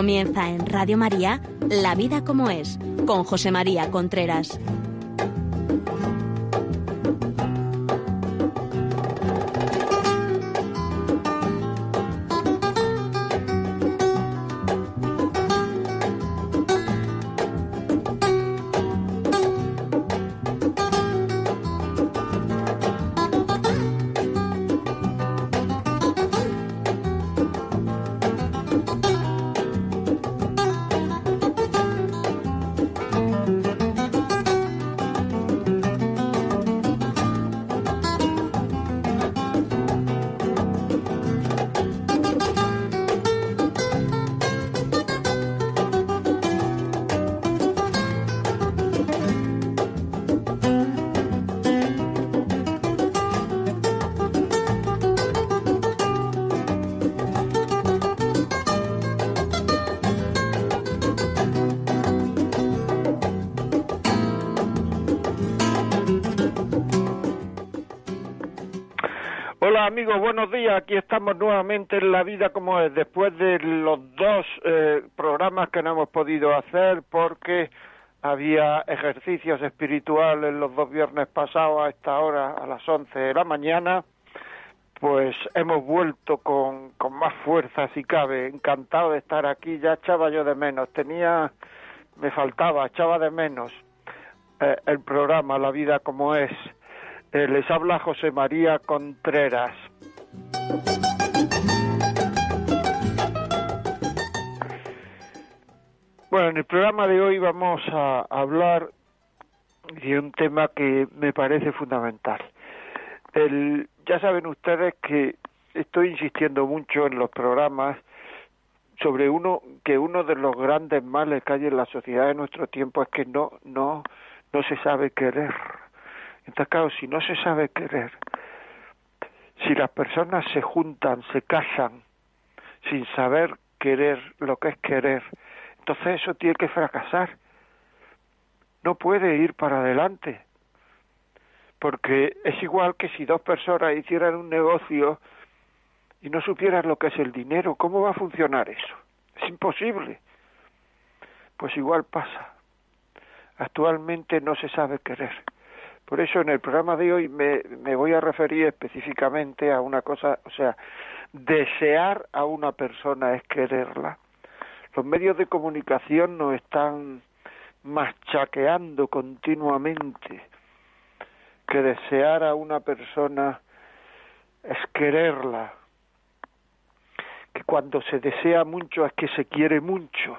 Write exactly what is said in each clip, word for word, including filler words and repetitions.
Comienza en Radio María, La vida como es, con José María Contreras. Hola amigos, buenos días. Aquí estamos nuevamente en La vida como es, después de los dos eh, programas que no hemos podido hacer porque había ejercicios espirituales los dos viernes pasados a esta hora, a las once de la mañana. Pues hemos vuelto con, con más fuerza si cabe. Encantado de estar aquí. Ya echaba yo de menos, tenía, me faltaba, echaba de menos eh, el programa La vida como es. Eh, les habla José María Contreras. Bueno, en el programa de hoy vamos a hablar de un tema que me parece fundamental. El, ya saben ustedes que estoy insistiendo mucho en los programas sobre uno que uno de los grandes males que hay en la sociedad de nuestro tiempo es que no no no se sabe querer. Entonces, claro, si no se sabe querer, si las personas se juntan, se casan, sin saber querer lo que es querer, entonces eso tiene que fracasar. No puede ir para adelante. Porque es igual que si dos personas hicieran un negocio y no supieran lo que es el dinero, ¿cómo va a funcionar eso? Es imposible. Pues igual pasa. Actualmente no se sabe querer. Por eso en el programa de hoy me, me voy a referir específicamente a una cosa, o sea, desear a una persona es quererla. Los medios de comunicación nos están machaqueando continuamente que desear a una persona es quererla, que cuando se desea mucho es que se quiere mucho,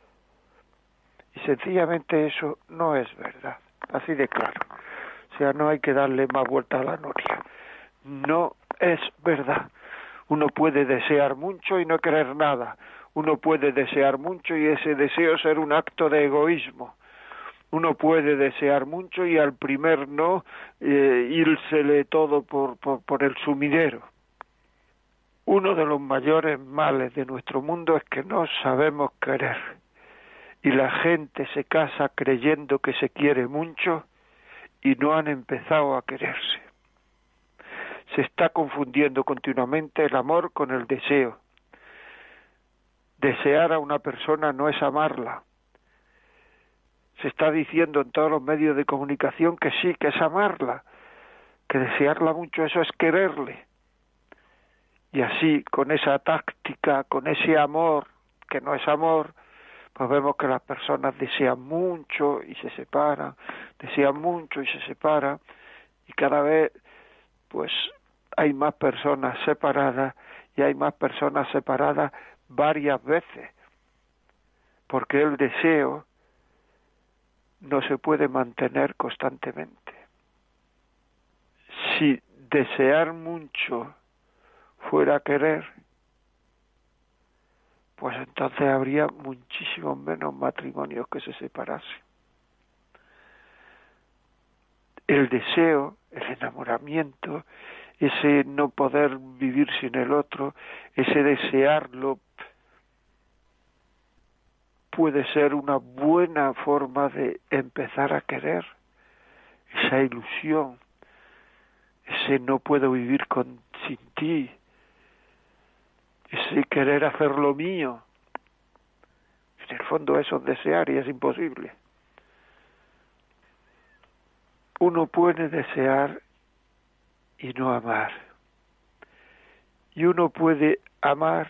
y sencillamente eso no es verdad, así de claro. O sea, no hay que darle más vuelta a la noria. No es verdad. Uno puede desear mucho y no querer nada. Uno puede desear mucho y ese deseo ser un acto de egoísmo. Uno puede desear mucho y al primer no eh, írsele todo por, por, por el sumidero. Uno de los mayores males de nuestro mundo es que no sabemos querer. Y la gente se casa creyendo que se quiere mucho y no han empezado a quererse. Se está confundiendo continuamente el amor con el deseo. Desear a una persona no es amarla. Se está diciendo en todos los medios de comunicación que sí, que es amarla, que desearla mucho, eso es quererle. Y así, con esa táctica, con ese amor, que no es amor, pues vemos que las personas desean mucho y se separan, desean mucho y se separan, y cada vez pues hay más personas separadas, y hay más personas separadas varias veces, porque el deseo no se puede mantener constantemente. Si desear mucho fuera querer, pues entonces habría muchísimos menos matrimonios que se separasen. El deseo, el enamoramiento, ese no poder vivir sin el otro, ese desearlo, puede ser una buena forma de empezar a querer. Esa ilusión, ese no puedo vivir con, sin ti, ese querer hacer lo mío, En el fondo eso es desear y es imposible. Uno puede desear y no amar. Y uno puede amar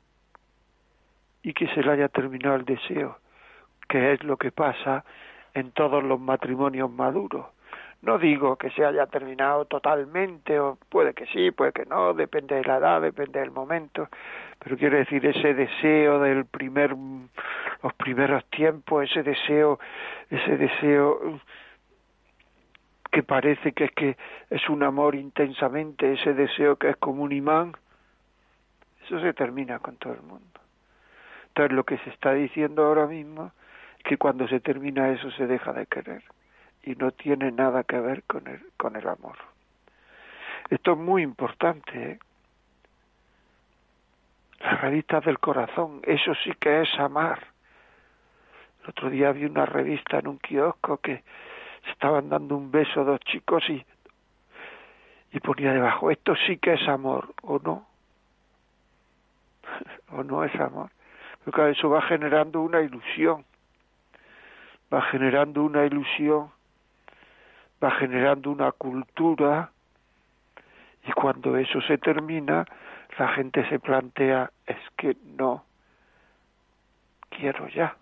y que se le haya terminado el deseo, que es lo que pasa en todos los matrimonios maduros. No digo que se haya terminado totalmente, o puede que sí, puede que no, depende de la edad, depende del momento, pero quiero decir, ese deseo del primer, los primeros tiempos, ese deseo, ese deseo que parece que es que es un amor intensamente, ese deseo que es como un imán, eso se termina con todo el mundo. Entonces lo que se está diciendo ahora mismo es que cuando se termina eso se deja de querer. Y no tiene nada que ver con el, con el amor. Esto es muy importante, ¿eh? Las revistas del corazón, eso sí que es amar. El otro día vi una revista en un kiosco que se estaban dando un beso dos chicos y, y ponía debajo, esto sí que es amor, ¿o no? ¿O no es amor? Porque eso va generando una ilusión. Va generando una ilusión. Va generando una cultura y cuando eso se termina, la gente se plantea, es que no quiero ya.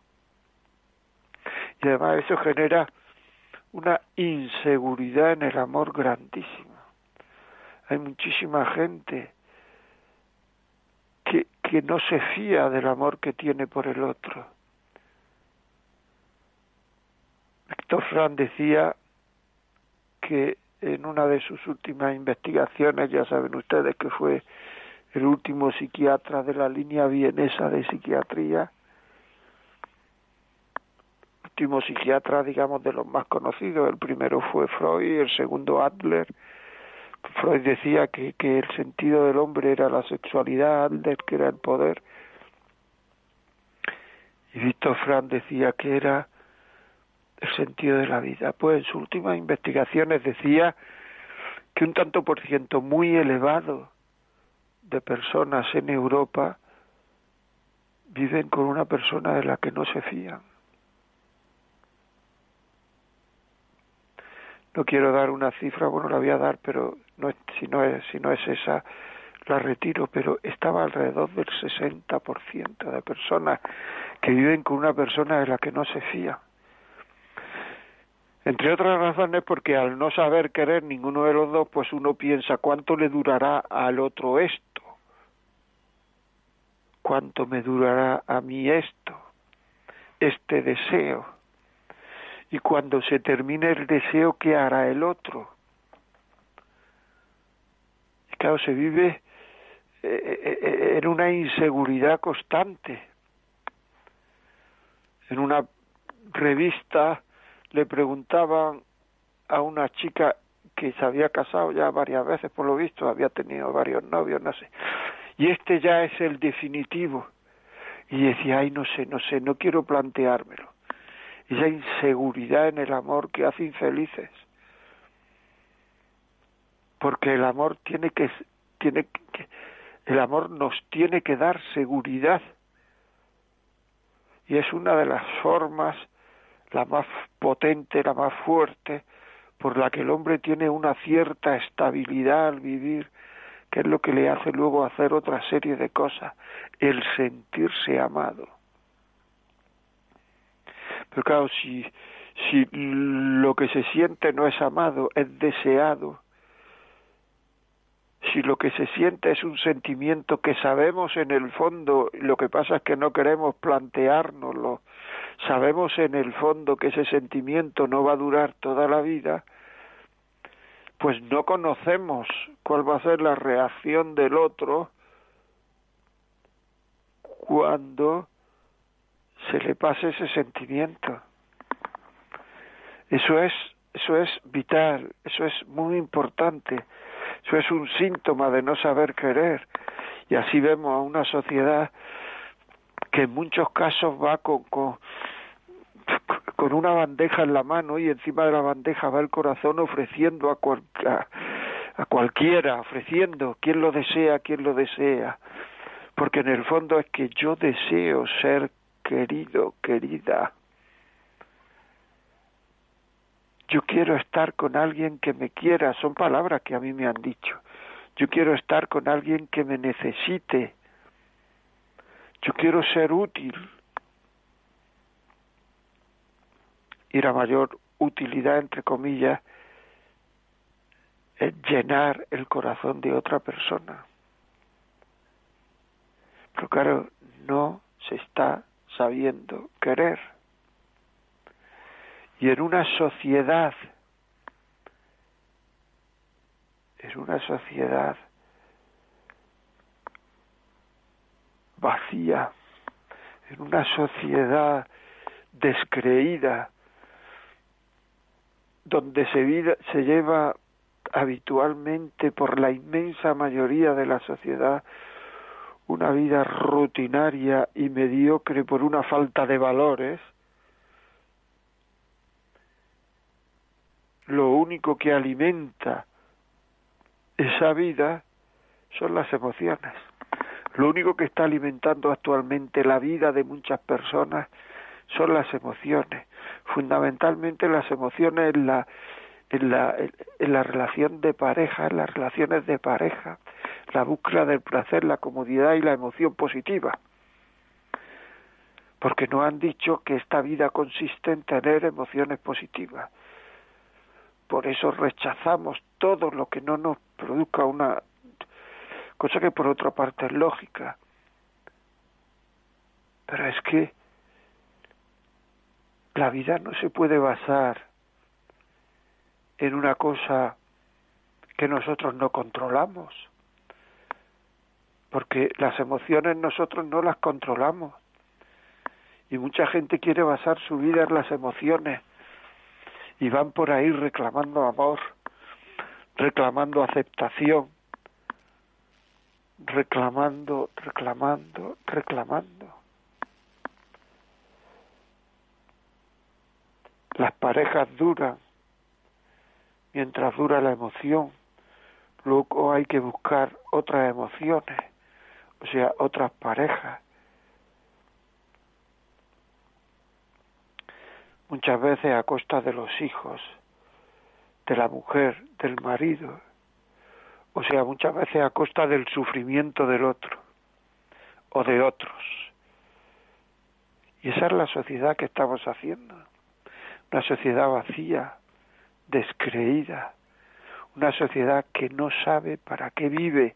Y además eso genera una inseguridad en el amor grandísima. Hay muchísima gente que, que no se fía del amor que tiene por el otro. Víctor Frank decía que en una de sus últimas investigaciones, ya saben ustedes que fue el último psiquiatra de la línea vienesa de psiquiatría, último psiquiatra, digamos, de los más conocidos, el primero fue Freud, el segundo Adler. Freud decía que, que el sentido del hombre era la sexualidad, Adler que era el poder, y Víctor Frank decía que era el sentido de la vida. Pues en sus últimas investigaciones decía que un tanto por ciento muy elevado de personas en Europa viven con una persona de la que no se fían. No quiero dar una cifra, bueno, la voy a dar, pero no es, si no es, si no es esa, la retiro, pero estaba alrededor del sesenta por ciento de personas que viven con una persona de la que no se fían. Entre otras razones porque al no saber querer ninguno de los dos, pues uno piensa cuánto le durará al otro esto, cuánto me durará a mí esto, este deseo, y cuando se termine el deseo, ¿qué hará el otro? Y claro, se vive eh, en una inseguridad constante. En una revista le preguntaban a una chica que se había casado ya varias veces, por lo visto, había tenido varios novios, no sé, y este ya es el definitivo, y decía, ay, no sé, no sé, no quiero planteármelo. Esa inseguridad en el amor que hace infelices, porque el amor tiene que, tiene que, el amor nos tiene que dar seguridad, y es una de las formas, la más potente, la más fuerte, por la que el hombre tiene una cierta estabilidad al vivir, que es lo que le hace luego hacer otra serie de cosas, el sentirse amado. Pero claro, si, si lo que se siente no es amado, es deseado, si lo que se siente es un sentimiento que sabemos en el fondo, lo que pasa es que no queremos planteárnoslo, sabemos en el fondo que ese sentimiento no va a durar toda la vida, pues no conocemos cuál va a ser la reacción del otro cuando se le pase ese sentimiento. Eso es, eso es vital, eso es muy importante, eso es un síntoma de no saber querer. Y así vemos a una sociedad que en muchos casos va con, con, con una bandeja en la mano y encima de la bandeja va el corazón ofreciendo a, cual, a, a cualquiera, ofreciendo, quien lo desea, quien lo desea. Porque en el fondo es que yo deseo ser querido, querida. Yo quiero estar con alguien que me quiera, son palabras que a mí me han dicho. Yo quiero estar con alguien que me necesite. Yo quiero ser útil. Y la mayor utilidad, entre comillas, es llenar el corazón de otra persona. Pero claro, no se está sabiendo querer. Y en una sociedad, en una sociedad vacía, en una sociedad descreída, donde se, vida, se lleva habitualmente por la inmensa mayoría de la sociedad una vida rutinaria y mediocre por una falta de valores, lo único que alimenta esa vida son las emociones. Lo único que está alimentando actualmente la vida de muchas personas son las emociones. Fundamentalmente las emociones en la, en la, en la relación de pareja, en las relaciones de pareja, la búsqueda del placer, la comodidad y la emoción positiva. Porque nos han dicho que esta vida consiste en tener emociones positivas. Por eso rechazamos todo lo que no nos produzca una cosa que por otra parte es lógica. Pero es que la vida no se puede basar en una cosa que nosotros no controlamos, porque las emociones nosotros no las controlamos. Y mucha gente quiere basar su vida en las emociones y van por ahí reclamando amor, reclamando aceptación, reclamando, reclamando, reclamando. Las parejas duran mientras dura la emoción, luego hay que buscar otras emociones, o sea, otras parejas. Muchas veces a costa de los hijos, de la mujer, del marido, o sea, muchas veces a costa del sufrimiento del otro o de otros. Y esa es la sociedad que estamos haciendo, una sociedad vacía, descreída, una sociedad que no sabe para qué vive,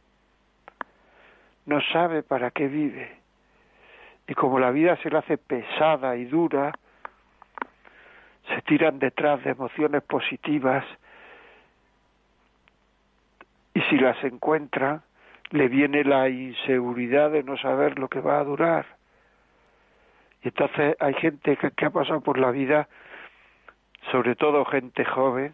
no sabe para qué vive. Y como la vida se le hace pesada y dura, se tiran detrás de emociones positivas y si las encuentran, le viene la inseguridad de no saber lo que va a durar. Y entonces hay gente que, que ha pasado por la vida, sobre todo gente joven,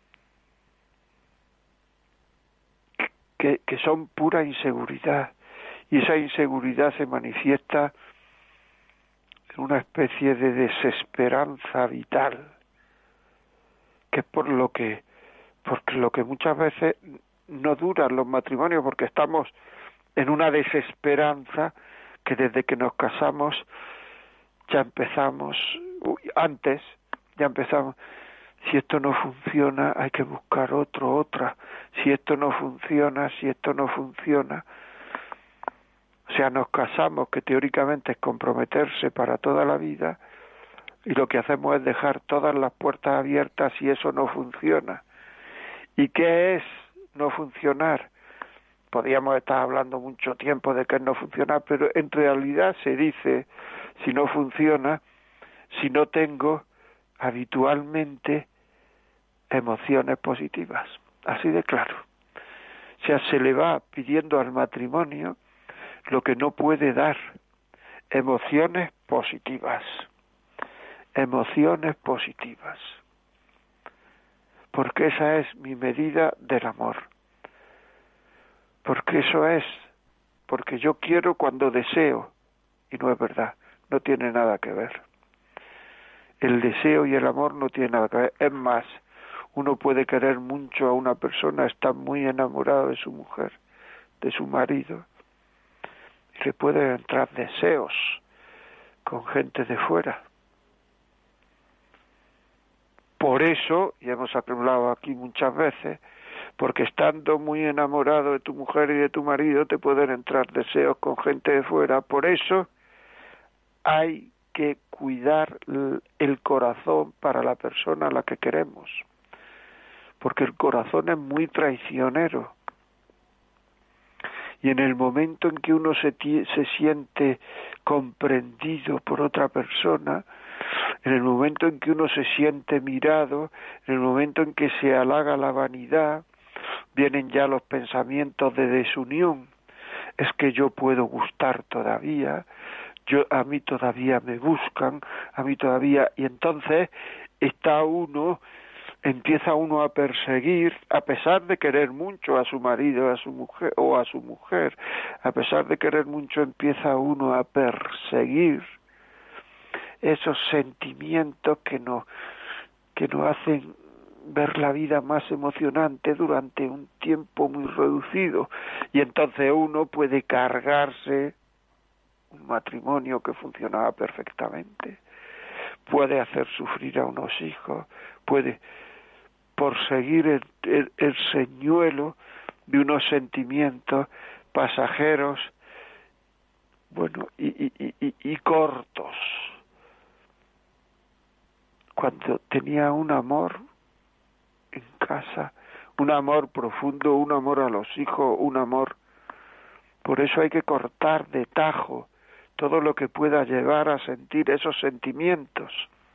que, que son pura inseguridad. Y esa inseguridad se manifiesta en una especie de desesperanza vital, que es por lo que, porque lo que muchas veces no duran los matrimonios, porque estamos en una desesperanza que desde que nos casamos ya empezamos, uy, antes ya empezamos, si esto no funciona hay que buscar otro, otra, si esto no funciona, si esto no funciona. O sea, nos casamos, que teóricamente es comprometerse para toda la vida, y lo que hacemos es dejar todas las puertas abiertas y eso no funciona. ¿Y qué es no funcionar? Podríamos estar hablando mucho tiempo de qué es no funcionar, pero en realidad se dice, si no funciona, si no tengo habitualmente emociones positivas. Así de claro. O sea, se le va pidiendo al matrimonio lo que no puede dar, emociones positivas, emociones positivas, porque esa es mi medida del amor, porque eso es, porque yo quiero cuando deseo, y no es verdad, no tiene nada que ver. El deseo y el amor no tienen nada que ver, es más, uno puede querer mucho a una persona, está muy enamorado de su mujer, de su marido, y le pueden entrar deseos, con gente de fuera. Por eso, y hemos hablado aquí muchas veces, porque estando muy enamorado de tu mujer y de tu marido te pueden entrar deseos con gente de fuera. Por eso hay que cuidar el corazón para la persona a la que queremos, porque el corazón es muy traicionero. Y en el momento en que uno se, se siente comprendido por otra persona, en el momento en que uno se siente mirado, en el momento en que se halaga la vanidad, vienen ya los pensamientos de desunión. Es que yo puedo gustar todavía, yo a mí todavía me buscan, a mí todavía, y entonces está uno, empieza uno a perseguir, a pesar de querer mucho a su marido, a su mujer o a su mujer, a pesar de querer mucho empieza uno a perseguir esos sentimientos que nos que nos hacen ver la vida más emocionante durante un tiempo muy reducido, y entonces uno puede cargarse un matrimonio que funcionaba perfectamente, puede hacer sufrir a unos hijos, puede por seguir el, el, el señuelo de unos sentimientos pasajeros, bueno, y, y, y, y cortos, cuando tenía un amor en casa, un amor profundo, un amor a los hijos, un amor. Por eso hay que cortar de tajo todo lo que pueda llevar a sentir esos sentimientos.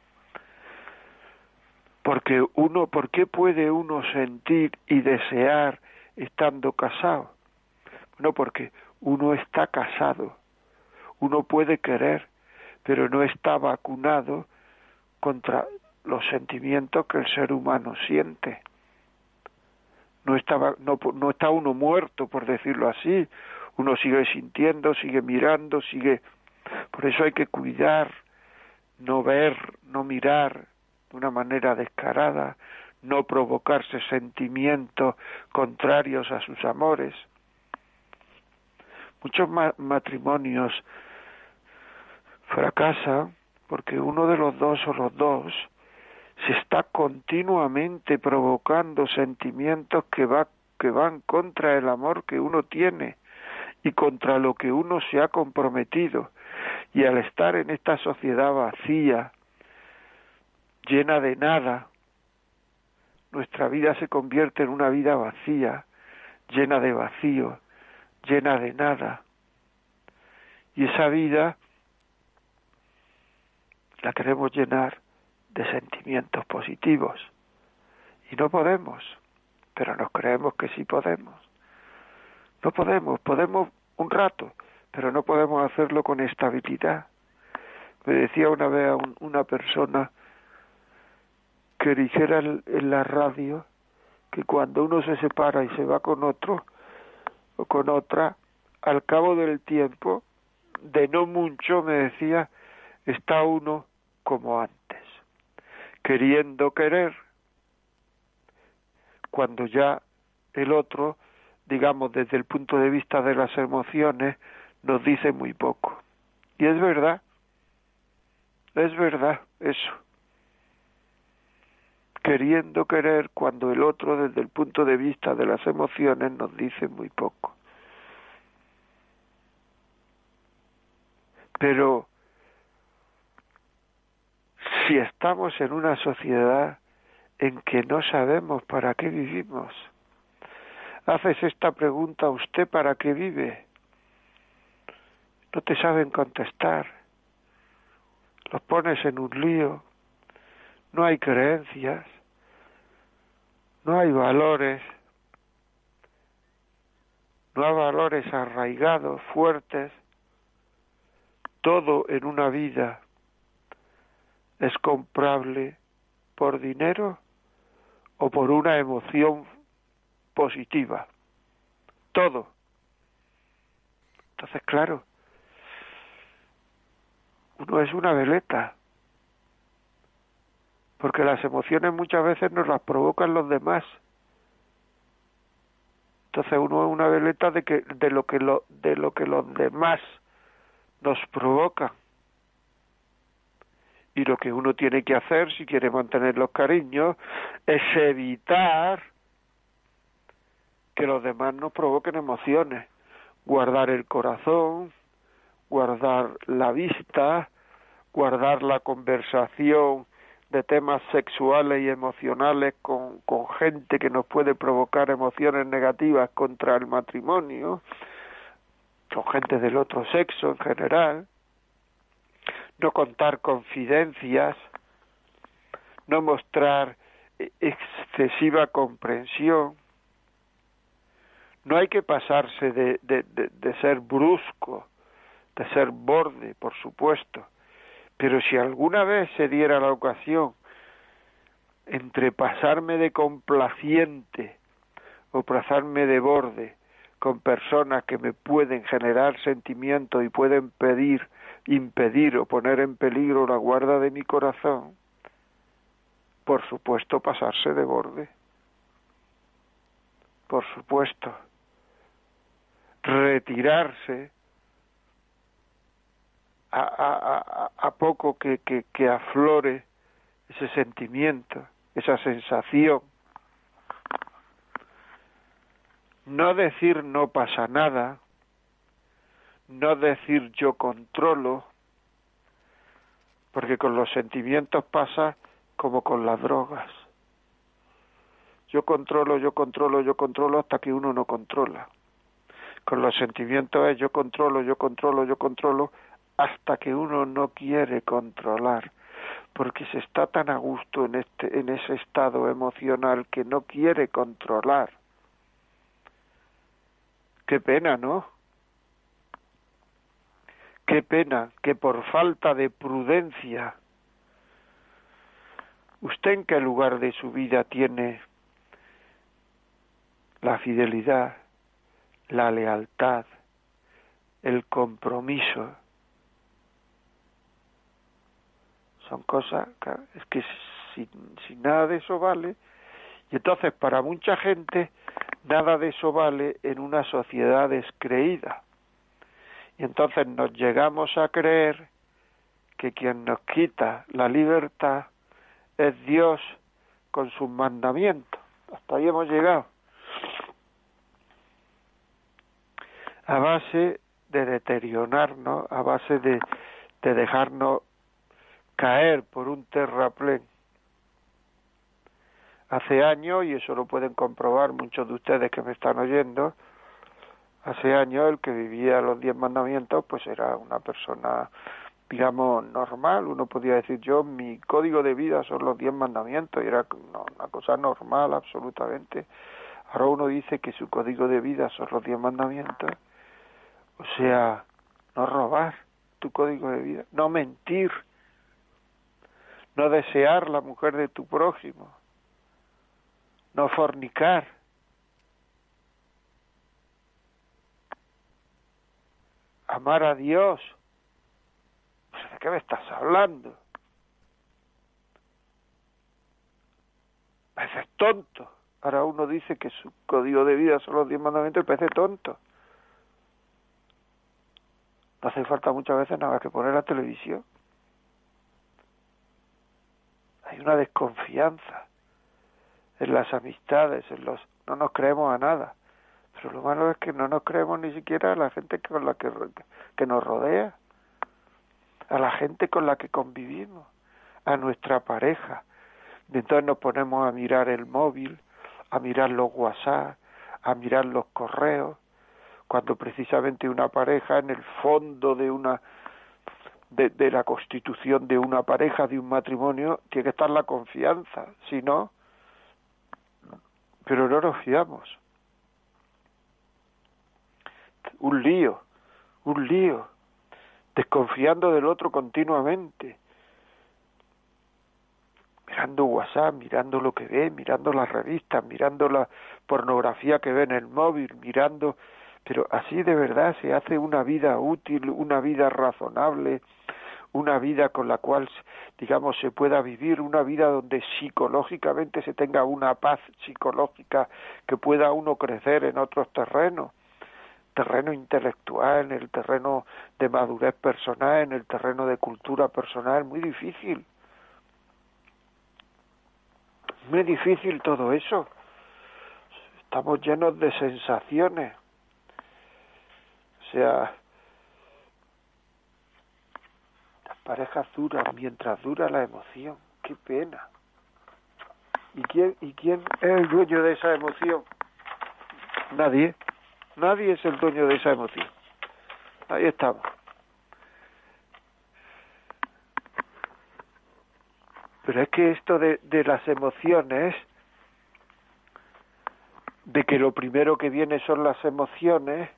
Porque uno, ¿por qué puede uno sentir y desear estando casado? Bueno, porque uno está casado, uno puede querer, pero no está vacunado contra los sentimientos que el ser humano siente. No está, no, no está uno muerto, por decirlo así. Uno sigue sintiendo, sigue mirando, sigue... Por eso hay que cuidar, no ver, no mirar de una manera descarada, no provocarse sentimientos contrarios a sus amores. Muchos ma- matrimonios fracasan porque uno de los dos o los dos se está continuamente provocando sentimientos que va que van contra el amor que uno tiene y contra lo que uno se ha comprometido. Y al estar en esta sociedad vacía, llena de nada, nuestra vida se convierte en una vida vacía, llena de vacío, llena de nada. Y esa vida la queremos llenar de sentimientos positivos. Y no podemos, pero nos creemos que sí podemos. No podemos, podemos un rato, pero no podemos hacerlo con estabilidad. Me decía una vez un, una persona que dijera en la radio que cuando uno se separa y se va con otro o con otra, al cabo del tiempo, de no mucho, me decía, está uno como antes, queriendo querer, cuando ya el otro, digamos desde el punto de vista de las emociones, nos dice muy poco. Y es verdad, es verdad eso. Queriendo querer cuando el otro desde el punto de vista de las emociones nos dice muy poco. Pero si estamos en una sociedad en que no sabemos para qué vivimos, haces esta pregunta a usted, ¿para qué vive? No te saben contestar, los pones en un lío, no hay creencias, no hay valores, no hay valores arraigados, fuertes. Todo en una vida es comprable por dinero o por una emoción positiva. Todo. Entonces, claro, uno es una veleta, porque las emociones muchas veces nos las provocan los demás. Entonces uno es una veleta de que de lo que lo de lo que los demás nos provocan. Y lo que uno tiene que hacer, si quiere mantener los cariños, es evitar que los demás nos provoquen emociones. Guardar el corazón, guardar la vista, guardar la conversación de temas sexuales y emocionales con, con gente que nos puede provocar emociones negativas contra el matrimonio, con gente del otro sexo en general, no contar confidencias, no mostrar excesiva comprensión. No hay que pasarse de, de, de, de ser brusco, de ser borde, por supuesto, pero si alguna vez se diera la ocasión entre pasarme de complaciente o pasarme de borde con personas que me pueden generar sentimientos y pueden pedir, impedir o poner en peligro la guarda de mi corazón, por supuesto pasarse de borde, por supuesto, retirarse a, a, a, a poco que, que, que aflore ese sentimiento, esa sensación. No decir no pasa nada, no decir yo controlo, porque con los sentimientos pasa como con las drogas. Yo controlo, yo controlo, yo controlo hasta que uno no controla. Con los sentimientos es yo controlo, yo controlo, yo controlo hasta que uno no quiere controlar, porque se está tan a gusto en este en ese estado emocional que no quiere controlar. Qué pena, ¿no? Qué pena que por falta de prudencia, ¿usted en qué lugar de su vida tiene la fidelidad, la lealtad, el compromiso? Son cosas, es que si, si nada de eso vale, y entonces para mucha gente nada de eso vale en una sociedad descreída. Y entonces nos llegamos a creer que quien nos quita la libertad es Dios con sus mandamientos. Hasta ahí hemos llegado. A base de deteriorarnos, a base de, de dejarnos caer por un terraplén. Hace años, y eso lo pueden comprobar muchos de ustedes que me están oyendo, hace años el que vivía los diez mandamientos pues era una persona, digamos, normal. Uno podía decir, yo, mi código de vida son los diez mandamientos, y era una cosa normal absolutamente. Ahora uno dice que su código de vida son los diez mandamientos, o sea, no robar, tu código de vida, no mentir, no desear la mujer de tu prójimo, no fornicar, amar a Dios. ¿De qué me estás hablando? Parece tonto. Ahora uno dice que su código de vida son los diez mandamientos y parece tonto. No hace falta muchas veces nada más que poner la televisión. Hay una desconfianza en las amistades, en los no nos creemos a nada. Pero lo malo es que no nos creemos ni siquiera a la gente con la que, que nos rodea, a la gente con la que convivimos, a nuestra pareja. Y entonces nos ponemos a mirar el móvil, a mirar los WhatsApp, a mirar los correos, cuando precisamente una pareja, en el fondo de una de, de la constitución de una pareja, de un matrimonio, tiene que estar la confianza, si no, pero no nos fiamos. Un lío, un lío, desconfiando del otro continuamente, mirando WhatsApp, mirando lo que ve, mirando las revistas, mirando la pornografía que ve en el móvil, mirando, pero así de verdad se hace una vida útil, una vida razonable, una vida con la cual, digamos, se pueda vivir, una vida donde psicológicamente se tenga una paz psicológica, que pueda uno crecer en otros terrenos. terreno intelectual, en el terreno de madurez personal, en el terreno de cultura personal, muy difícil. Muy difícil todo eso. Estamos llenos de sensaciones. O sea, las parejas duran mientras dura la emoción. ¡Qué pena! ¿Y quién, ¿Y quién es el dueño de esa emoción? Nadie. Nadie es el dueño de esa emoción. Ahí estamos. Pero es que esto de, de las emociones, de que lo primero que viene son las emociones,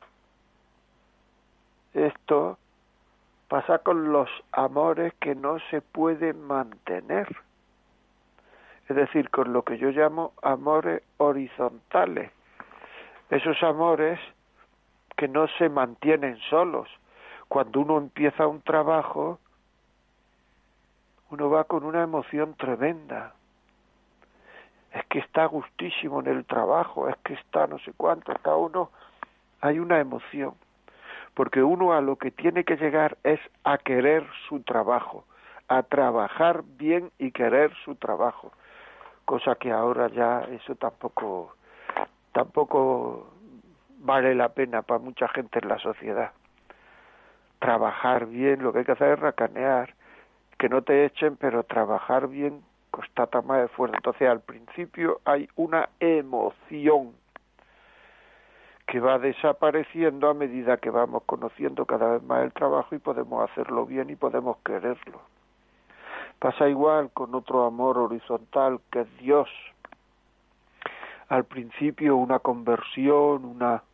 esto pasa con los amores que no se pueden mantener. Es decir, con lo que yo llamo amores horizontales. Esos amores que no se mantienen solos. Cuando uno empieza un trabajo, uno va con una emoción tremenda. Es que está gustísimo en el trabajo, es que está no sé cuánto, cada uno hay una emoción. Porque uno a lo que tiene que llegar es a querer su trabajo, a trabajar bien y querer su trabajo. Cosa que ahora ya eso tampoco, tampoco vale la pena para mucha gente en la sociedad. Trabajar bien, lo que hay que hacer es racanear, que no te echen, pero trabajar bien constata más esfuerzo. Entonces al principio hay una emoción que va desapareciendo a medida que vamos conociendo cada vez más el trabajo y podemos hacerlo bien y podemos quererlo. Pasa igual con otro amor horizontal que es Dios. Al principio una conversión, una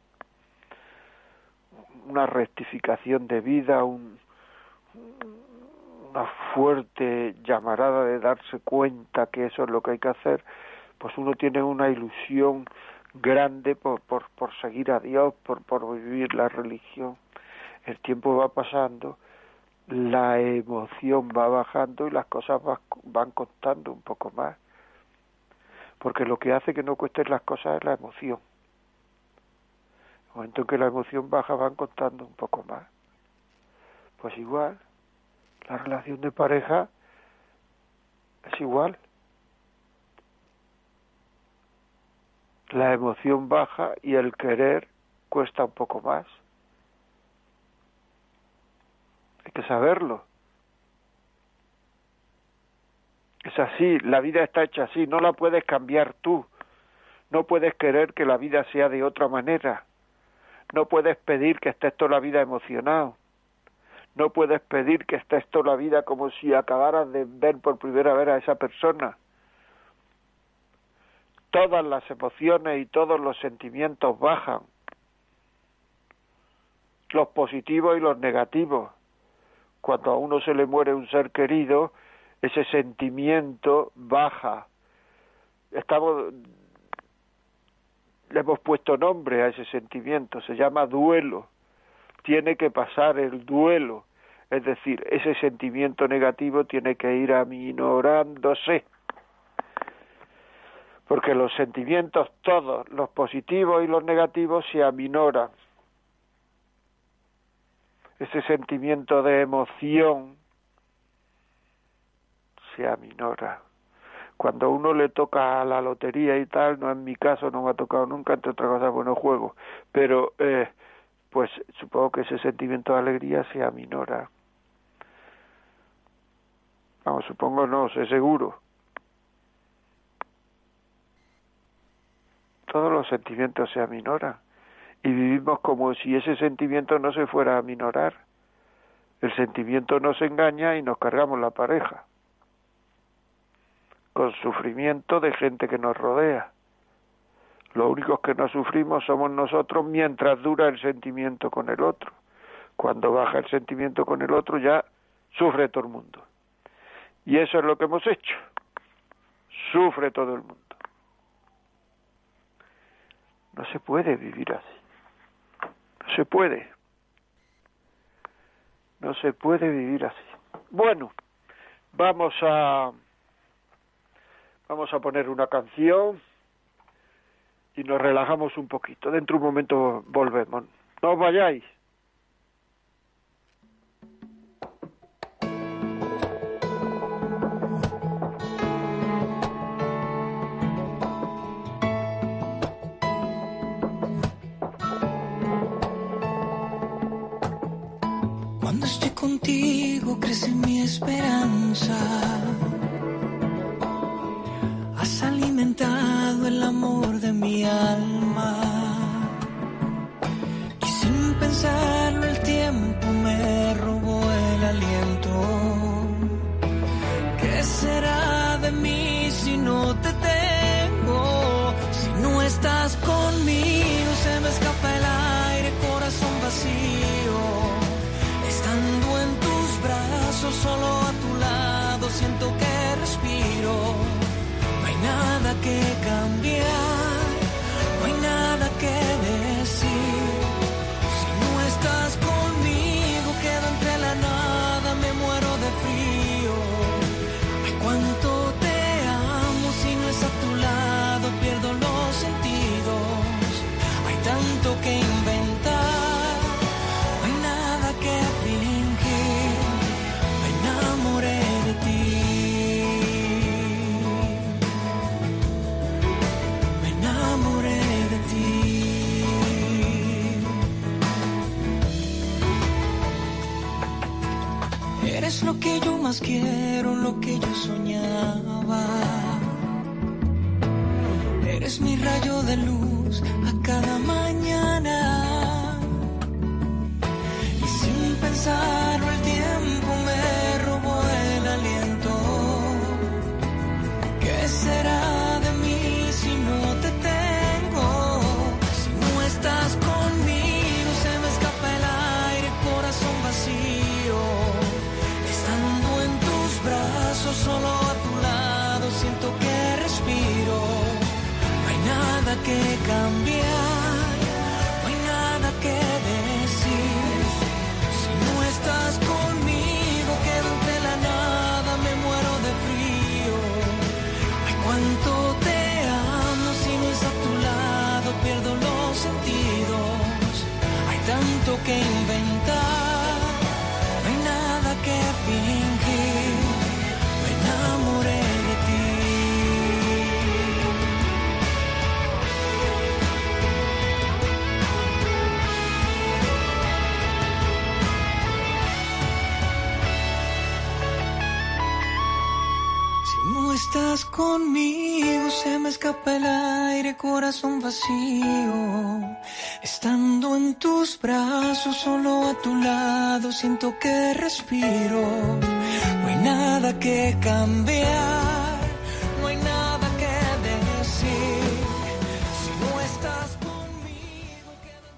una rectificación de vida, un, una fuerte llamarada de darse cuenta que eso es lo que hay que hacer, pues uno tiene una ilusión grande por, por, por seguir a Dios, por, por vivir la religión. El tiempo va pasando, la emoción va bajando y las cosas va, van costando un poco más. Porque lo que hace que no cuesten las cosas es la emoción. En el momento en que la emoción baja van costando un poco más. Pues igual, la relación de pareja es igual. La emoción baja y el querer cuesta un poco más. Hay que saberlo. Es así, la vida está hecha así, no la puedes cambiar tú. No puedes querer que la vida sea de otra manera. No puedes pedir que estés toda la vida emocionado. No puedes pedir que estés toda la vida como si acabaras de ver por primera vez a esa persona. Todas las emociones y todos los sentimientos bajan. Los positivos y los negativos. Cuando a uno se le muere un ser querido, ese sentimiento baja. Estamos, le hemos puesto nombre a ese sentimiento, se llama duelo. Tiene que pasar el duelo, es decir, ese sentimiento negativo tiene que ir aminorándose. Porque los sentimientos todos, los positivos y los negativos, se aminoran. Ese sentimiento de emoción se aminora. Cuando a uno le toca la lotería y tal, no en mi caso, no me ha tocado nunca, entre otras cosas, bueno, juego, pero eh, pues supongo que ese sentimiento de alegría se aminora. Vamos, supongo no, sé seguro. Todos los sentimientos se aminoran y vivimos como si ese sentimiento no se fuera a aminorar. El sentimiento nos engaña y nos cargamos la pareja con sufrimiento de gente que nos rodea. Los únicos que no sufrimos somos nosotros mientras dura el sentimiento con el otro. Cuando baja el sentimiento con el otro ya sufre todo el mundo. Y eso es lo que hemos hecho. Sufre todo el mundo. No se puede vivir así. No se puede. No se puede vivir así. Bueno, vamos a vamos a poner una canción y nos relajamos un poquito. Dentro de un momento volvemos. No os vayáis. Cuando estoy contigo crece mi esperanza. Has alimentado el amor de mi alma. Y sin pensarlo el tiempo me robó el aliento. ¿Qué será de mí si no te tengo? Si no estás conmigo se me escapa el aire, corazón vacío. Estando en tus brazos, solo a tu lado, siento que respiro. No hay nada que cambiar, no hay nada que decir. Si no estás conmigo, quedo entre la nada, me muero de frío. Ay, cuánto te amo, si no es a tu lado, pierdo los sentidos. Hay tanto que inventar. Eres lo que yo más quiero, lo que yo soñaba. Eres mi rayo de luz a cada mañana. Y sin pensarlo el tiempo me robó el aliento. ¿Qué será de mí si no te tengo? Si no estás conmigo se me escapa el aire, corazón vacío. Estando en tus brazos, solo a tu lado, siento que respiro. No hay nada que cambiar, no hay nada que decir. Si no estás conmigo, quedo entre la nada, me muero de frío. Ay, cuánto te amo, si no es a tu lado, pierdo los sentidos. Hay tanto que inventar, no hay nada que fingir, me enamoré de ti. Si no estás conmigo se me escapa el aire, corazón vacío. Estando en tus brazos, solo a tu lado, siento que respiro. No hay nada que cambiar, no hay nada que decir. Si no estás conmigo, quedo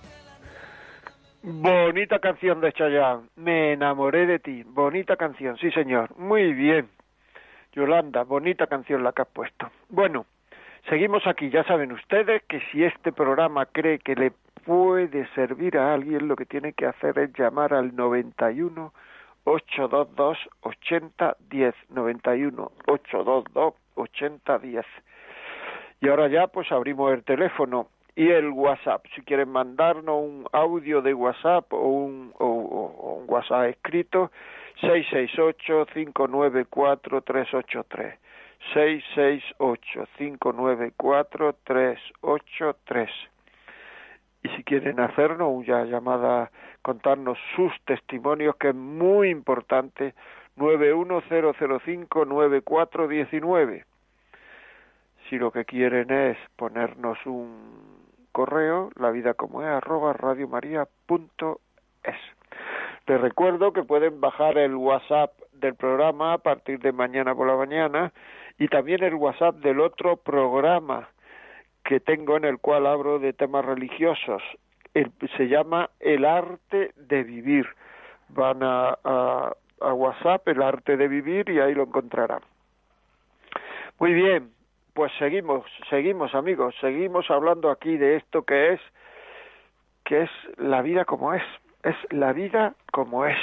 entre la... Bonita canción de Chayanne, Me enamoré de ti. Bonita canción, sí señor. Muy bien, Yolanda, bonita canción la que has puesto. Bueno, seguimos aquí. Ya saben ustedes que si este programa cree que le puede servir a alguien, lo que tiene que hacer es llamar al noventa y uno, ochocientos veintidós, ochenta diez, noventa y uno, ochocientos veintidós, ochenta diez. Y ahora ya pues abrimos el teléfono y el WhatsApp. Si quieren mandarnos un audio de WhatsApp o un, o, o un WhatsApp escrito, seis seis ocho, cinco nueve cuatro, tres ocho tres. seis seis ocho, cinco nueve cuatro, tres ocho tres. Y si quieren hacernos una llamada, contarnos sus testimonios, que es muy importante, nueve uno cero cero cinco, nueve cuatro uno nueve. Si lo que quieren es ponernos un correo, lavidacomoes arroba radiomaria punto es. Les recuerdo que pueden bajar el WhatsApp del programa a partir de mañana por la mañana y también el WhatsApp del otro programa que tengo en el cual hablo de temas religiosos. El, se llama El Arte de Vivir. Van a, a, a WhatsApp, El Arte de Vivir, y ahí lo encontrarán. Muy bien, pues seguimos, seguimos amigos, seguimos hablando aquí de esto que es, que es la vida como es, es la vida como es,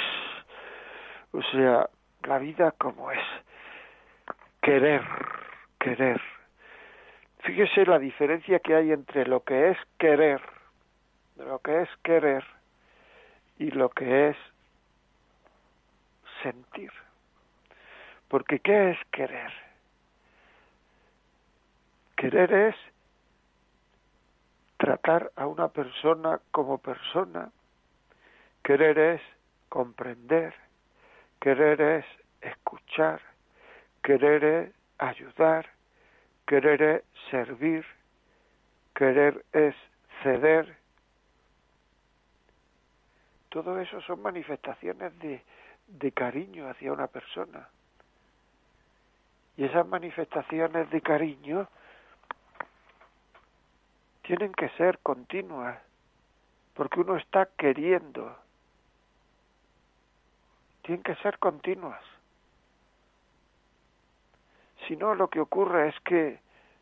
o sea, la vida como es, querer, querer. Fíjese la diferencia que hay entre lo que es querer de lo que es querer y lo que es sentir. Porque ¿qué es querer? Querer es tratar a una persona como persona. Querer es comprender. Querer es escuchar. Querer es ayudar. Querer es servir. Querer es ceder. Todo eso son manifestaciones de, de cariño hacia una persona. Y esas manifestaciones de cariño tienen que ser continuas, porque uno está queriendo. Tienen que ser continuas. Si no, lo que ocurre es que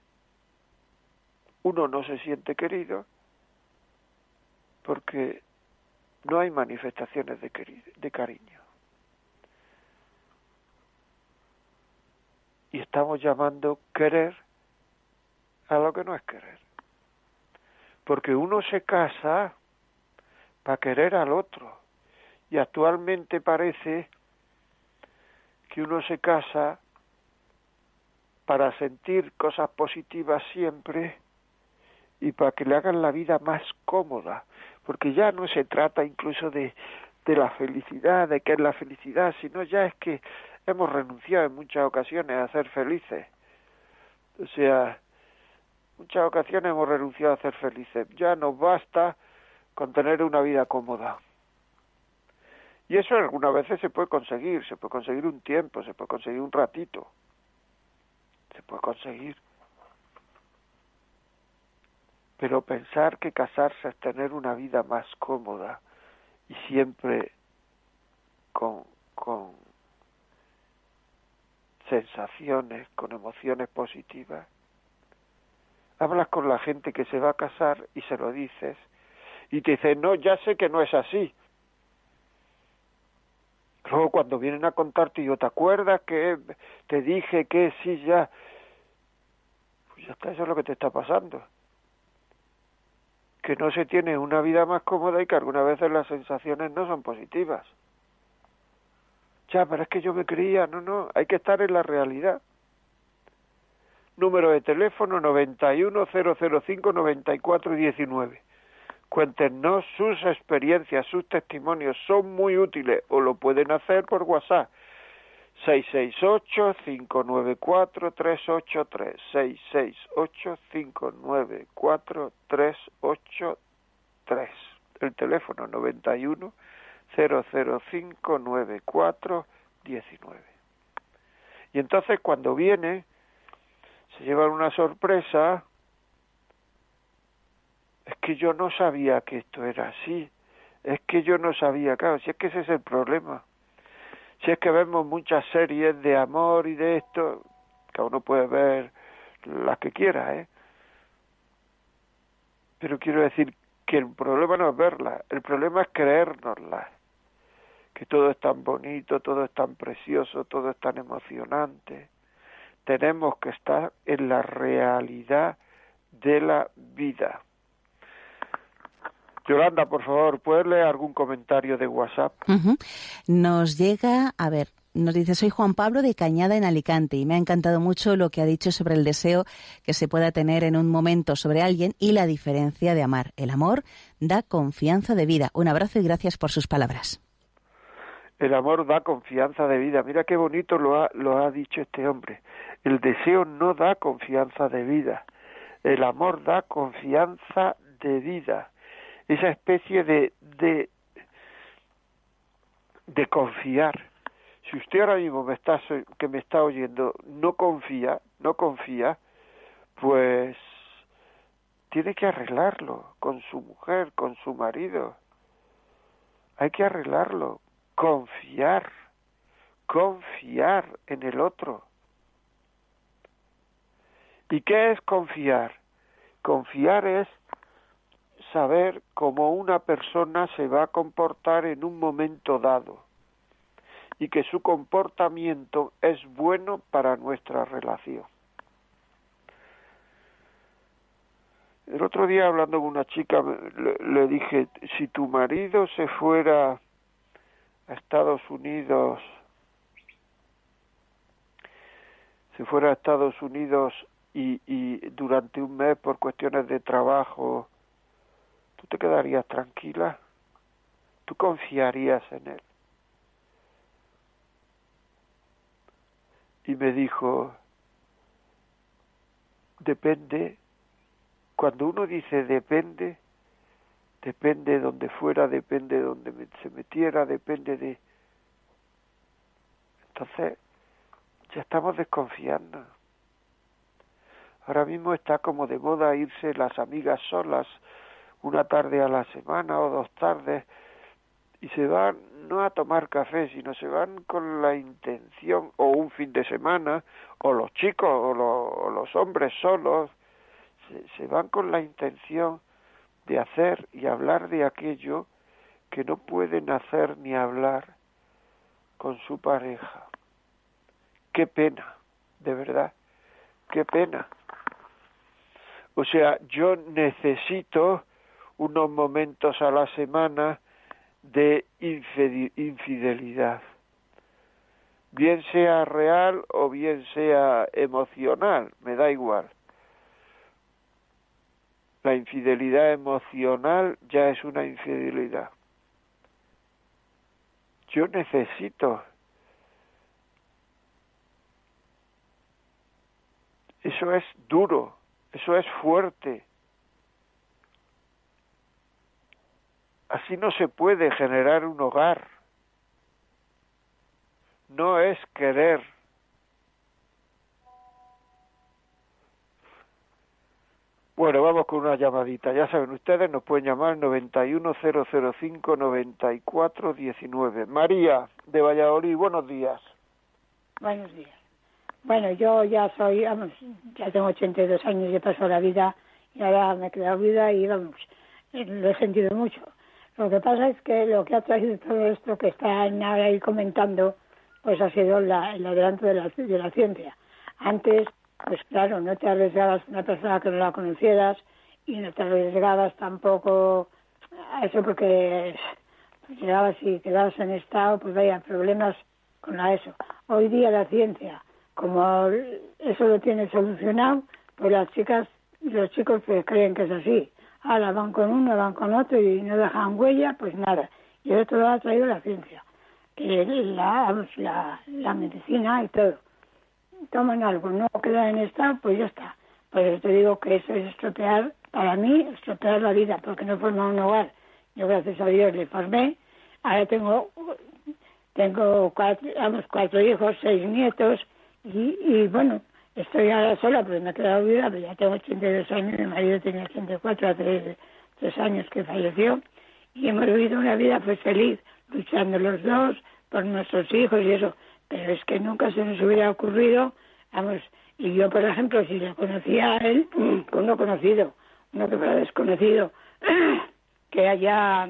uno no se siente querido porque no hay manifestaciones de, querido, de cariño. Y estamos llamando querer a lo que no es querer. Porque uno se casa para querer al otro. Y actualmente parece que uno se casa para sentir cosas positivas siempre y para que le hagan la vida más cómoda. Porque ya no se trata incluso de, de la felicidad, de qué es la felicidad, sino ya es que hemos renunciado en muchas ocasiones a ser felices. O sea, muchas ocasiones hemos renunciado a ser felices. Ya nos basta con tener una vida cómoda. Y eso algunas veces se puede conseguir, se puede conseguir un tiempo, se puede conseguir un ratito. Se puede conseguir. Pero pensar que casarse es tener una vida más cómoda y siempre con, con sensaciones, con emociones positivas. Hablas con la gente que se va a casar y se lo dices y te dicen, no, ya sé que no es así. Luego cuando vienen a contarte, yo, ¿te acuerdas que te dije que sí, ya? Pues ya está, eso es lo que te está pasando. Que no se tiene una vida más cómoda y que algunas veces las sensaciones no son positivas. Ya, pero es que yo me creía, no, no, hay que estar en la realidad. Número de teléfono noventa y uno, cero cero cinco, noventa y cuatro diecinueve. Cuéntenos sus experiencias, sus testimonios, son muy útiles o lo pueden hacer por WhatsApp. seis seis ocho, cinco nueve cuatro, tres ocho tres, seis seis ocho, cinco nueve cuatro, tres ocho tres. El teléfono noventa y uno, cero cero cinco, noventa y cuatro diecinueve. Y entonces cuando viene, se llevan una sorpresa. Es que yo no sabía que esto era así. Es que yo no sabía, claro, si es que ese es el problema. Si es que vemos muchas series de amor y de esto, cada uno puede ver las que quiera, ¿eh? Pero quiero decir que el problema no es verlas, el problema es creérnoslas. Que todo es tan bonito, todo es tan precioso, todo es tan emocionante. Tenemos que estar en la realidad de la vida. Yolanda, por favor, ¿puedes leer algún comentario de WhatsApp? Uh-huh. Nos llega, a ver, nos dice, soy Juan Pablo de Cañada en Alicante y me ha encantado mucho lo que ha dicho sobre el deseo que se pueda tener en un momento sobre alguien y la diferencia de amar. El amor da confianza de vida. Un abrazo y gracias por sus palabras. El amor da confianza de vida. Mira qué bonito lo ha, lo ha dicho este hombre. El deseo no da confianza de vida. El amor da confianza de vida. Esa especie de, de, de confiar. Si usted ahora mismo me está, que me está oyendo no confía, no confía, pues tiene que arreglarlo con su mujer, con su marido. Hay que arreglarlo. Confiar, confiar en el otro. ¿Y qué es confiar? Confiar es saber cómo una persona se va a comportar en un momento dado y que su comportamiento es bueno para nuestra relación. El otro día hablando con una chica le, le dije, si tu marido se fuera a Estados Unidos, se fuera a Estados Unidos y, y durante un mes por cuestiones de trabajo, ¿tú te quedarías tranquila? ¿Tú confiarías en él? Y me dijo, depende. Cuando uno dice depende, depende de donde fuera, depende de donde se metiera, depende de... Entonces, ya estamos desconfiando. Ahora mismo está como de moda irse las amigas solas una tarde a la semana o dos tardes y se van no a tomar café, sino se van con la intención, o un fin de semana, o los chicos o los, o los hombres solos, se, se van con la intención de hacer y hablar de aquello que no pueden hacer ni hablar con su pareja. Qué pena, de verdad, qué pena. O sea, yo necesito unos momentos a la semana de infidelidad, bien sea real o bien sea emocional, me da igual. La infidelidad emocional ya es una infidelidad. Yo necesito. Eso es duro, eso es fuerte. Así no se puede generar un hogar. No es querer. Bueno, vamos con una llamadita. Ya saben ustedes, nos pueden llamar noventa y uno cero cero cinco noventa y cuatro diecinueve. María, de Valladolid, buenos días. Buenos días. Bueno, yo ya soy, vamos, ya tengo ochenta y dos años, he pasado la vida y ahora me he quedado vida y vamos, lo he sentido mucho. Lo que pasa es que lo que ha traído todo esto que están ahora ahí comentando, pues ha sido la, el adelanto de la, de la ciencia. Antes, pues claro, no te arriesgabas a una persona que no la conocieras y no te arriesgabas tampoco a eso porque pues, llegabas y quedabas en estado, pues vaya, problemas con la eso. Hoy día la ciencia, como eso lo tiene solucionado, pues las chicas y los chicos pues creen que es así. Ahora van con uno, van con otro y no dejan huella, pues nada. Y esto lo ha traído la ciencia, que la, la, la medicina y todo. Toman algo, no quedan en estado, pues ya está. Pues te digo que eso es estropear, para mí, estropear la vida, porque no forma un hogar. Yo, gracias a Dios, le formé. Ahora tengo, tengo cuatro, vamos, cuatro hijos, seis nietos, y, y bueno, estoy ahora sola porque me he quedado viuda, pero ya tengo ochenta y dos años, mi marido tenía ochenta y cuatro, hace tres años que falleció, y hemos vivido una vida pues feliz, luchando los dos por nuestros hijos y eso, pero es que nunca se nos hubiera ocurrido, vamos, y yo por ejemplo, si le conocía a él, con uno conocido, uno que fuera desconocido, que haya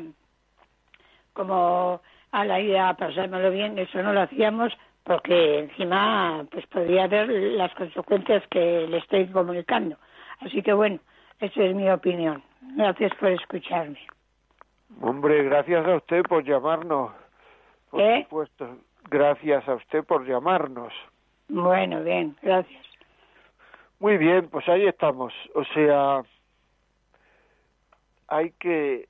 como a la idea a pasármelo bien, eso no lo hacíamos, porque encima pues podría haber las consecuencias que le estoy comunicando. Así que bueno, esa es mi opinión. Gracias por escucharme. Hombre, gracias a usted por llamarnos. Por ¿Eh? supuesto, gracias a usted por llamarnos. Bueno, bien, gracias. Muy bien, pues ahí estamos. O sea, hay que...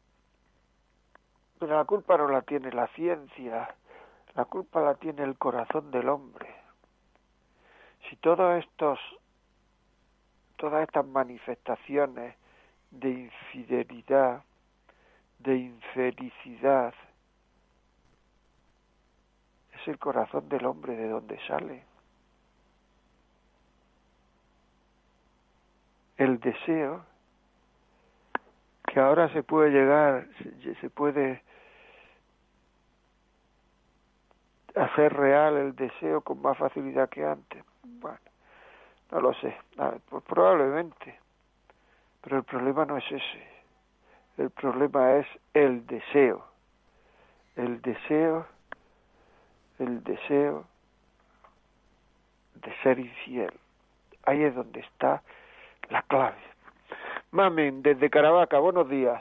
Pero la culpa no la tiene la ciencia. La culpa la tiene el corazón del hombre. Si todos estos, todas estas manifestaciones de infidelidad, de infelicidad, es el corazón del hombre de donde sale. El deseo, que ahora se puede llegar, se, se puede hacer real el deseo con más facilidad que antes. Bueno, no lo sé, pues probablemente, pero el problema no es ese. El problema es el deseo, el deseo, el deseo de ser infiel. Ahí es donde está la clave. Mamen, desde Caravaca, buenos días.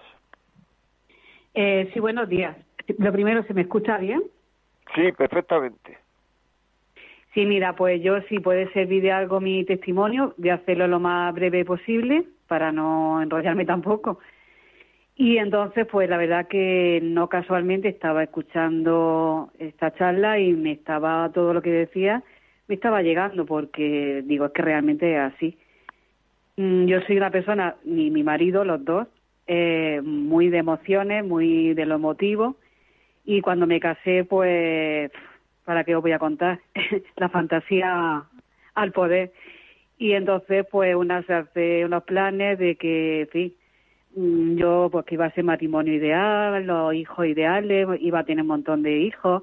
Eh, sí, buenos días. Lo primero, ¿se me escucha bien? Sí, perfectamente. Sí, mira, pues yo, si puede servir de algo mi testimonio, voy a hacerlo lo más breve posible para no enrollarme tampoco. Y entonces, pues la verdad que no casualmente estaba escuchando esta charla y me estaba, todo lo que decía, me estaba llegando, porque digo, es que realmente es así. Yo soy una persona, ni mi marido, los dos, eh, muy de emociones, muy de lo emotivo, y cuando me casé, pues, ¿para qué os voy a contar? La fantasía al poder. Y entonces, pues, una se hace unos planes de que, en fin, yo, pues, que iba a ser matrimonio ideal, los hijos ideales, iba a tener un montón de hijos.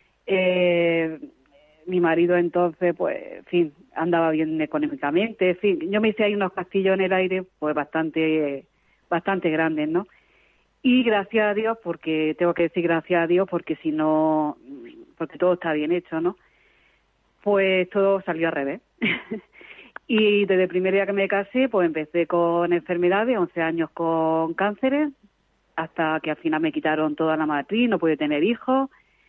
Eh, mi marido entonces, pues, en fin, andaba bien económicamente, en fin, yo me hice ahí unos castillos en el aire, pues, bastante, bastante grandes, ¿no? Y gracias a Dios, porque tengo que decir gracias a Dios, porque si no, porque todo está bien hecho, ¿no? Pues todo salió al revés. Y desde el primer día que me casé, pues empecé con enfermedades, once años con cánceres, hasta que al final me quitaron toda la matriz, no pude tener hijos.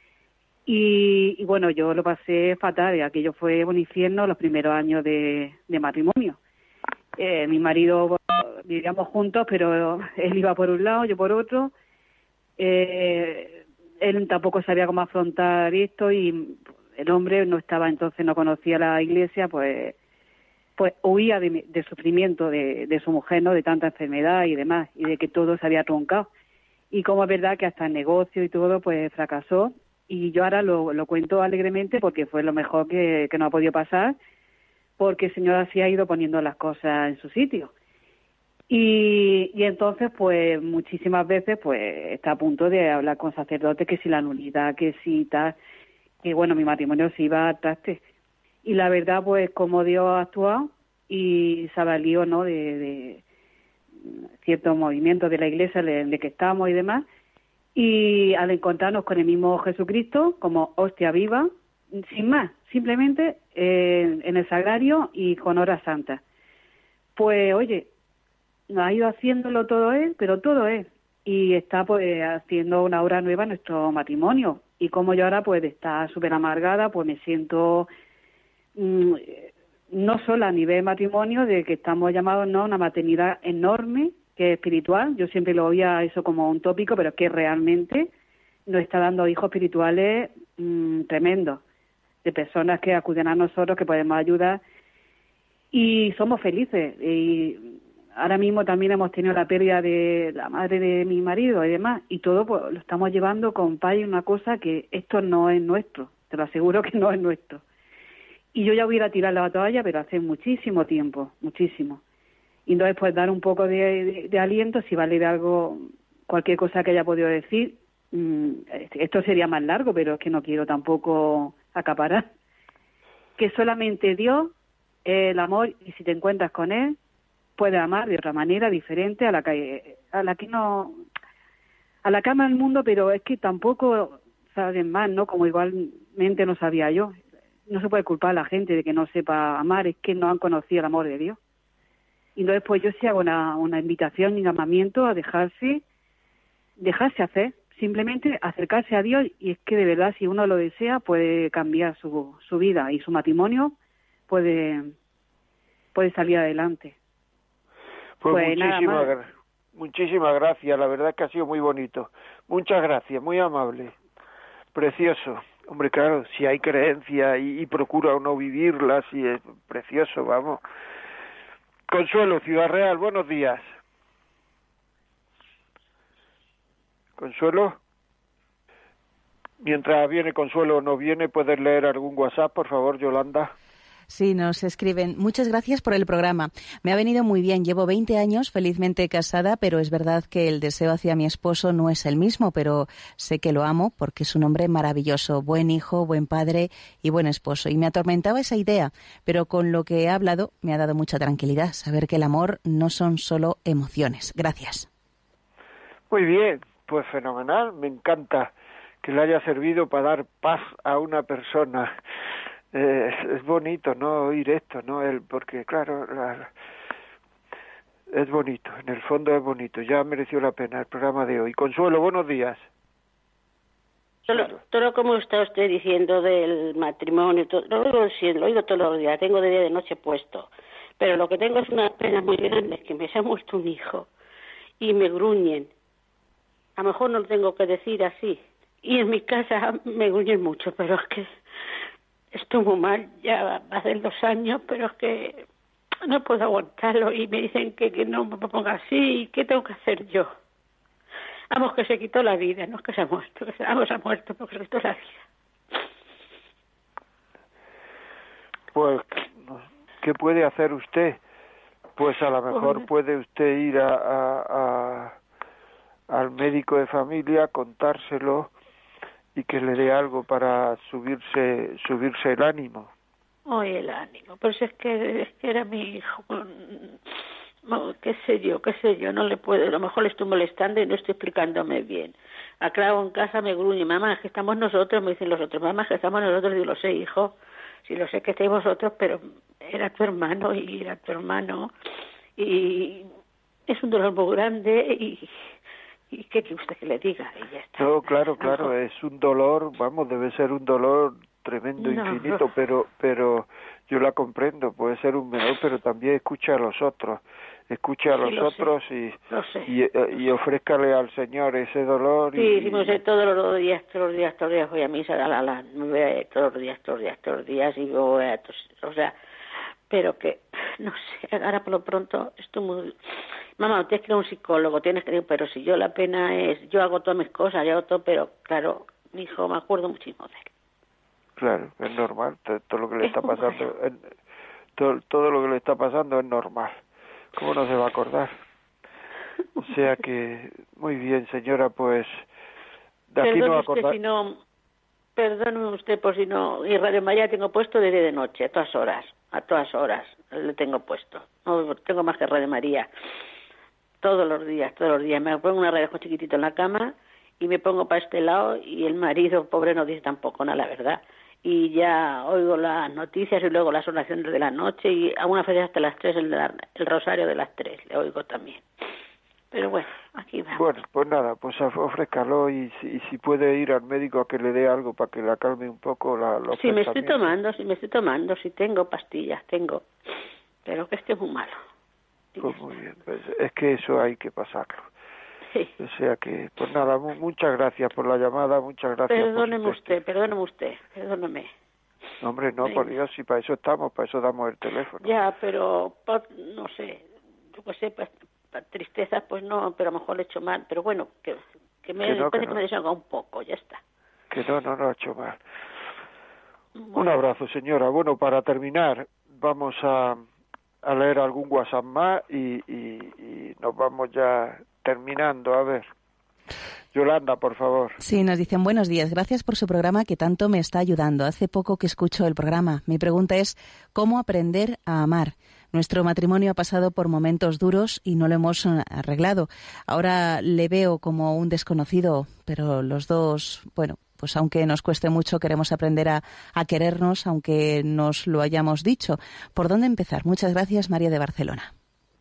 Y, y bueno, yo lo pasé fatal, aquello fue un infierno los primeros años de, de matrimonio. Eh, mi marido, vivíamos juntos, pero él iba por un lado, yo por otro. Eh, él tampoco sabía cómo afrontar esto y el hombre no estaba, entonces no conocía la iglesia, pues pues huía de, de sufrimiento de, de su mujer, ¿no? De tanta enfermedad y demás, y de que todo se había truncado. Y como es verdad que hasta el negocio y todo, pues fracasó. Y yo ahora lo, lo cuento alegremente porque fue lo mejor que, que nos ha podido pasar, porque el Señor así ha ido poniendo las cosas en su sitio. Y, y entonces, pues, muchísimas veces, pues, está a punto de hablar con sacerdotes que si la nulidad, que si tal, que bueno, mi matrimonio se iba a traste. Y la verdad, pues, como Dios ha actuado y se valió, ¿no?, de, de ciertos movimientos de la iglesia de, de que estamos y demás, y al encontrarnos con el mismo Jesucristo como hostia viva, sin más, simplemente eh, en el sagrario y con horas santas. Pues oye, ha ido haciéndolo todo él, pero todo él, y está pues haciendo una hora nueva en nuestro matrimonio. Y como yo ahora pues está súper amargada, pues me siento mmm, no solo a nivel matrimonio, de que estamos llamados, ¿no?, a una maternidad enorme, que es espiritual. Yo siempre lo veía eso como un tópico, pero es que realmente nos está dando hijos espirituales mmm, tremendos, de personas que acuden a nosotros, que podemos ayudar, y somos felices. Y ahora mismo también hemos tenido la pérdida de la madre de mi marido y demás, y todo pues lo estamos llevando con paz, y una cosa que esto no es nuestro, te lo aseguro que no es nuestro. Y yo ya hubiera tirado la toalla, pero hace muchísimo tiempo, muchísimo. Y entonces, pues, dar un poco de, de, de aliento, si vale de algo, cualquier cosa que haya podido decir. Mmm, esto sería más largo, pero es que no quiero tampoco acaparar. Que solamente Dios es el amor, y si te encuentras con Él, puedes amar de otra manera, diferente a la que, a la que no, a la que ama el mundo, pero es que tampoco saben más, ¿no? Como igualmente no sabía yo. No se puede culpar a la gente de que no sepa amar, es que no han conocido el amor de Dios. Y entonces, pues yo sí hago una, una invitación y un llamamiento a dejarse, dejarse hacer, simplemente acercarse a Dios, y es que de verdad, si uno lo desea, puede cambiar su, su vida, y su matrimonio puede, puede salir adelante. Pues, pues muchísimas, gra- muchísimas gracias, la verdad es que ha sido muy bonito. Muchas gracias, muy amable, precioso. Hombre, claro, si hay creencia y, y procura uno vivirlas, y es precioso, vamos. Consuelo, Ciudad Real, buenos días. Consuelo. Mientras viene Consuelo o no viene, ¿puedes leer algún WhatsApp, por favor, Yolanda? Sí, nos escriben. Muchas gracias por el programa. Me ha venido muy bien. Llevo veinte años felizmente casada, pero es verdad que el deseo hacia mi esposo no es el mismo, pero sé que lo amo porque es un hombre maravilloso, buen hijo, buen padre y buen esposo. Y me atormentaba esa idea, pero con lo que he hablado me ha dado mucha tranquilidad, saber que el amor no son solo emociones. Gracias. Muy bien, pues fenomenal. Me encanta que le haya servido para dar paz a una persona. Eh, es bonito, ¿no?, oír esto, ¿no? El, porque, claro, la, es bonito, en el fondo es bonito, ya mereció la pena el programa de hoy. Consuelo, buenos días. Todo, todo como está usted diciendo del matrimonio, todo, lo oigo, sí, lo oigo todos los días, tengo de día y de noche puesto, pero lo que tengo es una pena muy grande, es que me se ha muerto un hijo y me gruñen. A lo mejor no lo tengo que decir así, y en mi casa me gruñen mucho, pero es que estuvo mal, ya hace dos años, pero es que no puedo aguantarlo y me dicen que, que no me ponga así, ¿qué tengo que hacer yo? Vamos, que se quitó la vida, no es que se ha muerto, que se, vamos, se ha muerto porque se quitó la vida. Pues, ¿qué puede hacer usted? Pues a lo mejor pues, puede usted ir a, a, a, al médico de familia, contárselo y que le dé algo para subirse subirse el ánimo. Oye, el ánimo, pero si es que, es que era mi hijo... No, qué sé yo, qué sé yo, no le puedo, a lo mejor le estoy molestando y no estoy explicándome bien. Aclaro, en casa me gruñe, mamá, es que estamos nosotros, me dicen los otros, mamá, es que estamos nosotros, digo, lo sé, hijo, sí lo sé que estáis vosotros, pero era tu hermano y era tu hermano y es un dolor muy grande y, y ¿qué quiere usted que le diga? Y ya está. No, claro, claro, no, es un dolor, vamos, debe ser un dolor tremendo, no, infinito, no. pero pero yo la comprendo, puede ser un menor, pero también escucha a los otros, escucha a los sí, otros sé, y, y y ofrézcale al Señor ese dolor. Sí, y, sí, me sé, todos los días, todos los días, todos los días voy a misa, a la, la, me voy a, todos los días, todos los días, todos los días y voy a, o sea, pero que, no sé, ahora por lo pronto estoy muy... Mamá, tienes que ir a un psicólogo, tienes que ir, pero si yo la pena es, yo hago todas mis cosas, yo hago todo, pero claro, mi hijo, me acuerdo muchísimo de él. Claro, es normal, todo lo que le está pasando, es, todo, todo lo que le está pasando es normal. ¿Cómo no se va a acordar? O sea que, muy bien, señora, pues, de aquí no acordar. Si no, perdóneme usted por si no, y Radio María tengo puesto de día y de noche, a todas horas, a todas horas le tengo puesto. No tengo más que Radio María, todos los días, todos los días. Me pongo una radio chiquitito en la cama y me pongo para este lado y el marido, pobre, no dice tampoco nada, la verdad. Y ya oigo las noticias y luego las oraciones de la noche y algunas veces hasta las tres el, de la, el rosario de las tres le oigo también. Pero bueno, aquí vamos. Bueno, pues nada, pues ofrézcalo y si, y si puede ir al médico a que le dé algo para que la calme un poco la, los Sí, me estoy tomando, sí me estoy tomando, sí tengo pastillas, tengo, pero que esté muy malo. Pues muy bien, pues es que eso hay que pasarlo. Sí. O sea que, pues nada, muchas gracias por la llamada, muchas gracias. Perdóneme usted, perdóneme usted, perdóneme. No, hombre, no, Venga. Por Dios, si para eso estamos, para eso damos el teléfono. Ya, pero, no sé, yo qué sé, pues, tristeza, pues no, pero a lo mejor le he hecho mal, pero bueno, que, que me, que no, que, no. que me deshaga un poco, ya está. Que no, no, no ha hecho mal. Bueno. Un abrazo, señora. Bueno, para terminar, vamos a, a leer algún WhatsApp más y, y, y nos vamos ya terminando, a ver. Yolanda, por favor. Sí, nos dicen buenos días. Gracias por su programa que tanto me está ayudando. Hace poco que escucho el programa. Mi pregunta es, ¿cómo aprender a amar? Nuestro matrimonio ha pasado por momentos duros y no lo hemos arreglado. Ahora le veo como un desconocido, pero los dos, bueno, pues aunque nos cueste mucho, queremos aprender a, a querernos, aunque nos lo hayamos dicho. ¿Por dónde empezar? Muchas gracias, María de Barcelona.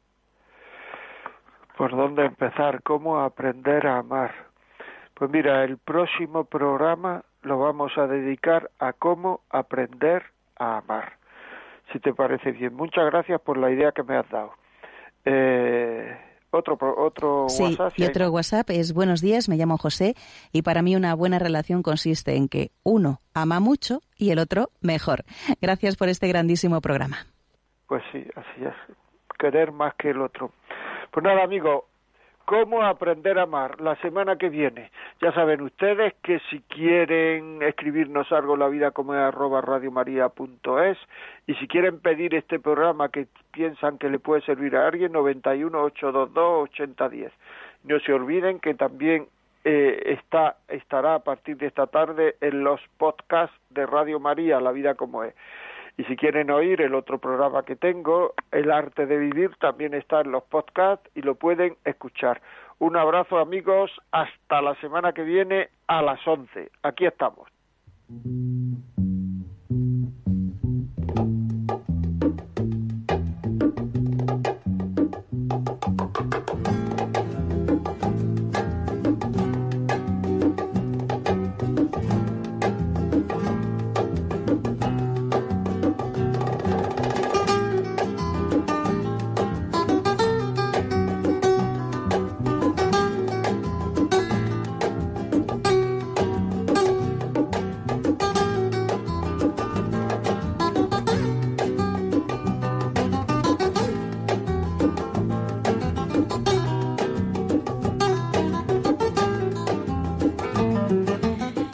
¿Por dónde empezar? ¿Cómo aprender a amar? Pues mira, el próximo programa lo vamos a dedicar a cómo aprender a amar, si te parece bien. Muchas gracias por la idea que me has dado. Eh, otro otro sí, WhatsApp. Y otro WhatsApp es, buenos días, me llamo José, y para mí una buena relación consiste en que uno ama mucho y el otro mejor. Gracias por este grandísimo programa. Pues sí, así es. Querer más que el otro. Pues nada, amigo, ¿cómo aprender a amar? La semana que viene. Ya saben ustedes que si quieren escribirnos algo, la vida como es arroba radiomaria punto es, y si quieren pedir este programa que piensan que le puede servir a alguien, noventa y uno, ochocientos veintidós, ochenta diez. No se olviden que también eh, está estará a partir de esta tarde en los podcasts de Radio María, La Vida como es. Y si quieren oír el otro programa que tengo, El Arte de Vivir, también está en los podcasts y lo pueden escuchar. Un abrazo, amigos, hasta la semana que viene a las once. Aquí estamos.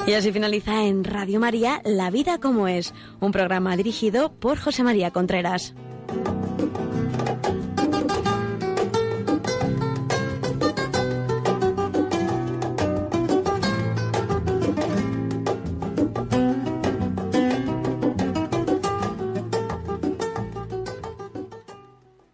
Y así finaliza en Radio María La Vida como es, un programa dirigido por José María Contreras.